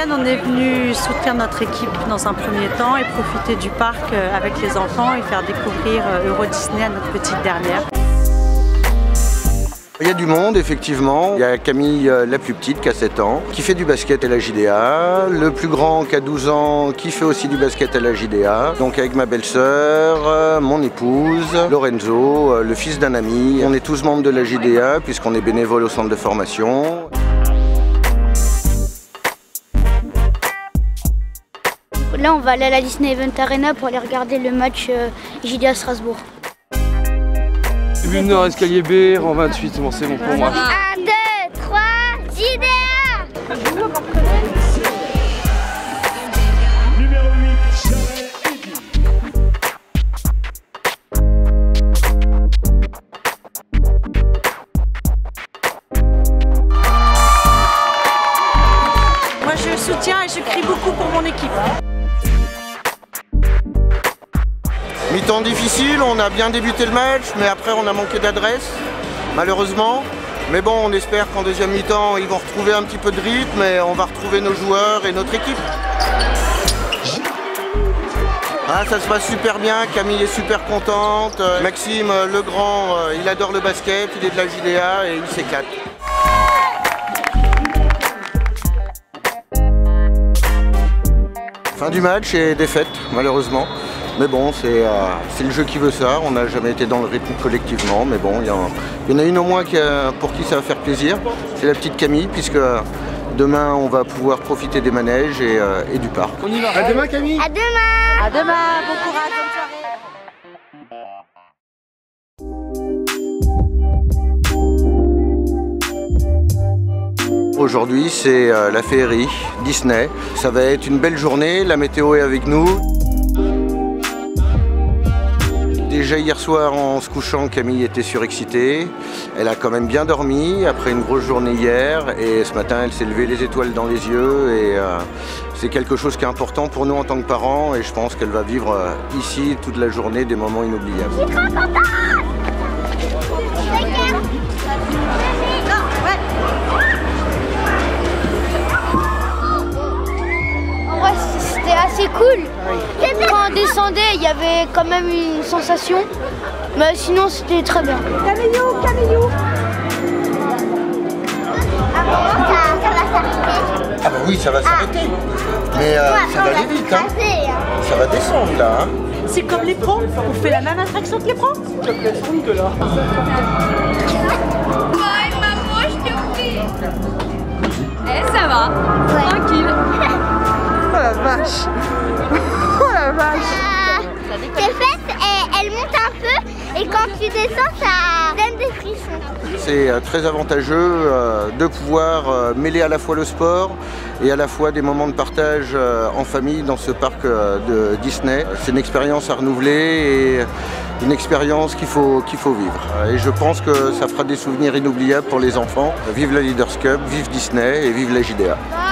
week-end, on est venu soutenir notre équipe dans un premier temps et profiter du parc avec les enfants et faire découvrir Euro Disney à notre petite dernière. Il y a du monde, effectivement. Il y a Camille, la plus petite, qui a 7 ans, qui fait du basket à la JDA. Le plus grand, qui a 12 ans, qui fait aussi du basket à la JDA. Donc avec ma belle-sœur, mon épouse, Lorenzo, le fils d'un ami. On est tous membres de la JDA, puisqu'on est bénévole au centre de formation. Là, on va aller à la Disney Event Arena pour aller regarder le match JDA Strasbourg. Vue Nord, escalier B, rang 28, c'est bon pour moi. 1, 2, 3, JDA! Numéro 8, Moi je soutiens et je crie beaucoup pour mon équipe. Mi-temps difficile, on a bien débuté le match, mais après on a manqué d'adresse, malheureusement. Mais bon, on espère qu'en deuxième mi-temps, ils vont retrouver un petit peu de rythme et on va retrouver nos joueurs et notre équipe. Ah, ça se passe super bien, Camille est super contente. Maxime Legrand, il adore le basket, il est de la JDA et il s'éclate. Fin du match et défaite, malheureusement. Mais bon, c'est le jeu qui veut ça, on n'a jamais été dans le rythme collectivement, mais bon, il y en a une au moins pour qui ça va faire plaisir, c'est la petite Camille, puisque demain on va pouvoir profiter des manèges et du parc. On y va. À demain Camille. À demain! À demain, bon courage, bonne soirée. Aujourd'hui c'est la féerie Disney, ça va être une belle journée, la météo est avec nous. Déjà hier soir en se couchant, Camille était surexcitée. Elle a quand même bien dormi après une grosse journée hier et ce matin elle s'est levée les étoiles dans les yeux et c'est quelque chose qui est important pour nous en tant que parents et je pense qu'elle va vivre ici toute la journée des moments inoubliables. Je suis trop contente! En vrai, c'était assez cool. Quand on descendait, il y avait quand même une sensation. Mais sinon, c'était très bien. Camillou, Camillou. À un moment, ça va s'arrêter. Ah bah oui, ça va s'arrêter. Mais ça va aller vite, hein. Ça va descendre là. Hein. C'est comme les pros, on fait la même attraction que les pros. Maman, je te prie. Eh, ça va, tranquille. Oh la vache. Oh la vache. Tes fesses, elles montent un peu et quand tu descends, ça donne des frissons. C'est très avantageux de pouvoir mêler à la fois le sport et à la fois des moments de partage en famille dans ce parc de Disney. C'est une expérience à renouveler et une expérience qu'il faut vivre. Et je pense que ça fera des souvenirs inoubliables pour les enfants. Vive la Leaders Cup, vive Disney et vive la JDA.